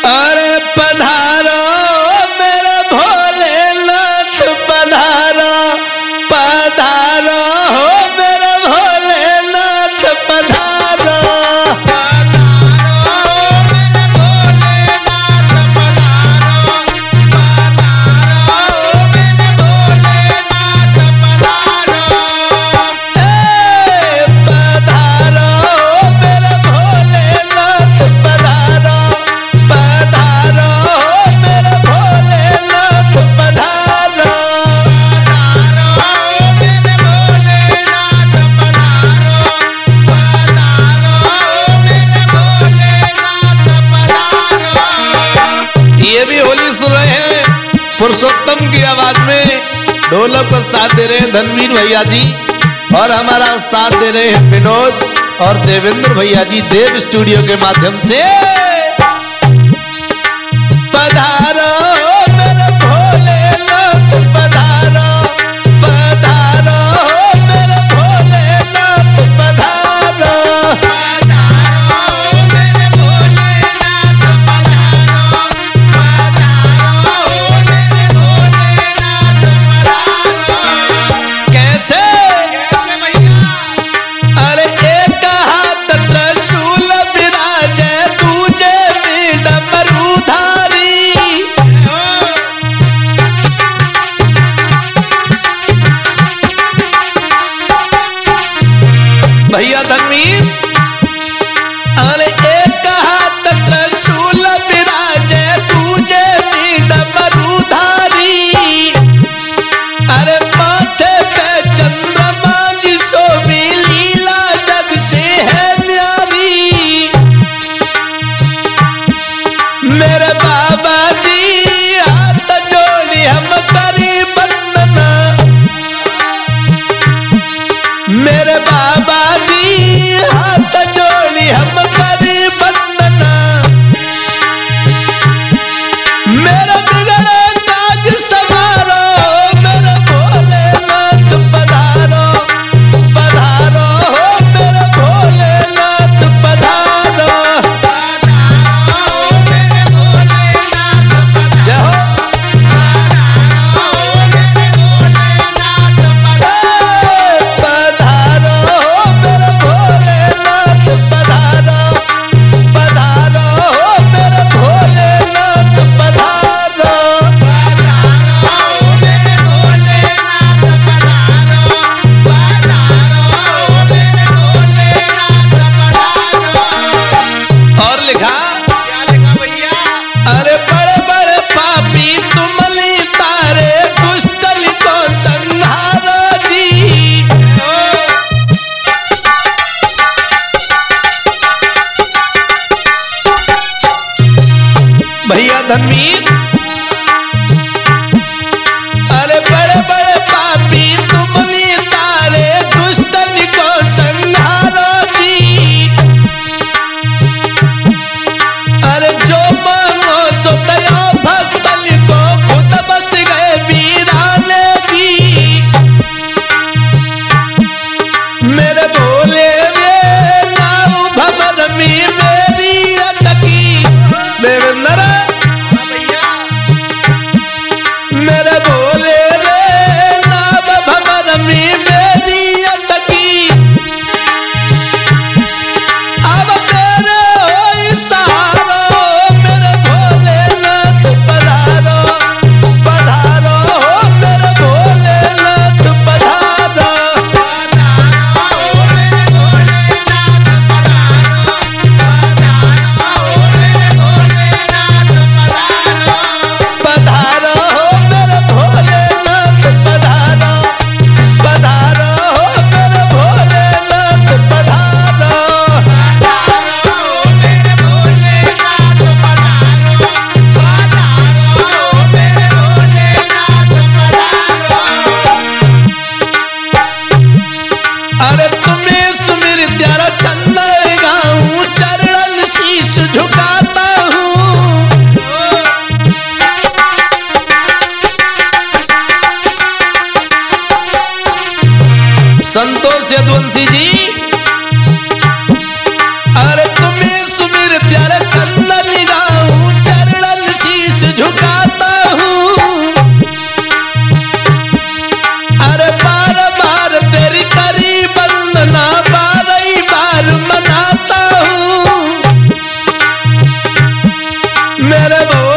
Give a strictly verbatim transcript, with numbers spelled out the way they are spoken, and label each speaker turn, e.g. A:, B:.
A: अरे पधारो मेरे भोलेनाथ पधारो, पधारो हो मेरे भोलेनाथ पधारो,
B: पधारो मेरे भोलेनाथ पधारो, पधारो मेरे भोलेनाथ पधारो।
A: ए पधारो मेरे भोलेनाथ पधारो, पधारो मेरे भोलेनाथ पधारो,
B: पधारो मेरे भोलेनाथ पधारो, पधारो मेरे भोलेनाथ पधारो।
A: ये भी होली सुन रहे हैं पुरुषोत्तम की आवाज में। ढोलक को साथ दे रहे हैं धनवीर भैया जी, और हमारा साथ दे रहे हैं विनोद और देवेंद्र भैया जी देव स्टूडियो के माध्यम से। पधारो मेरे भोलेनाथ पधारो, पधारो मेरे भोलेनाथ पधारो,
B: पधारो मेरे भोलेनाथ पधारो, पधारो मेरे भोलेनाथ पधारो।
A: कैसे?
B: कैसे भैया?
A: अरे एक हाथ त्रिशूल विराजे, दूजे में डमरूधारी। भैया धनवीर, अरे एक हाथ त्रिशूल विराजे, दूजे में डमरूधारी। अरे माथे पे चंद्रमा जी शोभी, लीला जग से है न्यारी। मेरे बाबा जी हाथ जोड़ी हम करी वंदना, मेरे बाबा जी हाथ जोड़ी हम करी वंदना। मेरा बिगड़े काज संवारो, मेरे भोलेनाथ पधारो, पधारो हो मेरे भोलेनाथ पधारो,
B: पधारो मेरे भोलेनाथ
A: जय हो।
B: पधारो मेरे भोलेनाथ पधारो।
A: पधारो हो मेरे भोलेनाथ पधारो, पधारो हो मेरे भोलेनाथ पधारो,
B: पधारो मेरे भोलेनाथ पधारो, पधारो मेरे भोलेनाथ पधारो।
A: और लिखा
B: क्या लिखा भैया?
A: अरे बड़े बड़े पापी तुमली तारे, दुष्टन को संहारो जी। भैया धनवीर, अरे बड़े बड़े पापी तुमली तारे, दुष्टन को संहारो जी। अरे जो मांगो सो दया भक्तन को, खुद बस गए वीराने जी। मेरे भोले वे नाव भवन में मेरी अटकी। देवेंद्र
B: हाँ भैया।
A: मेरे भोले